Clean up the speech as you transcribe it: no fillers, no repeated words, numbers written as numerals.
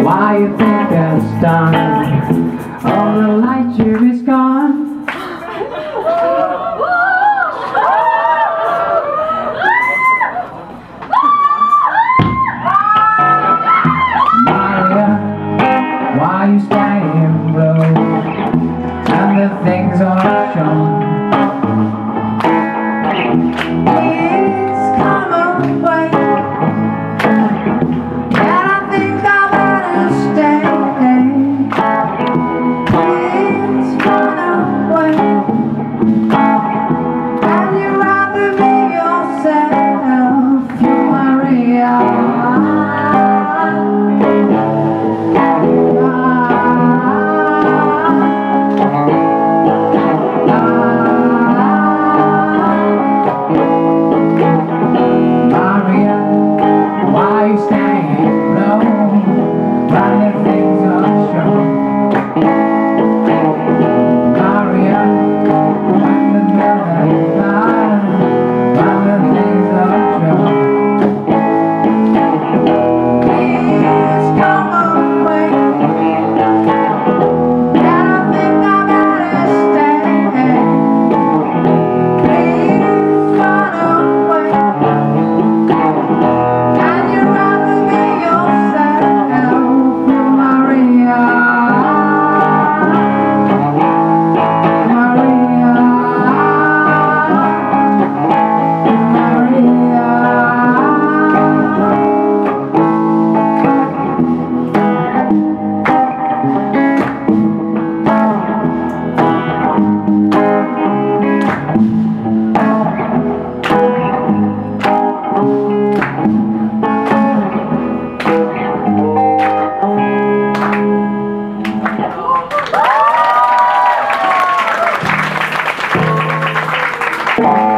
Why you think it's done? All the light tube is gone. Maria, why you standing blue? And the things are shown. Please come away. And I think I better stay. Please run away. And you rather be yourself, Maria. Bye.